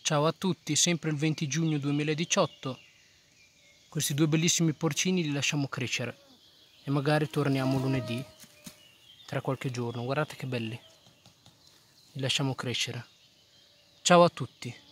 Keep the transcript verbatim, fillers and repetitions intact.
Ciao a tutti, sempre il venti giugno duemiladiciotto. Questi due bellissimi porcini li lasciamo crescere e magari torniamo lunedì, tra qualche giorno. Guardate che belli, li lasciamo crescere. Ciao a tutti.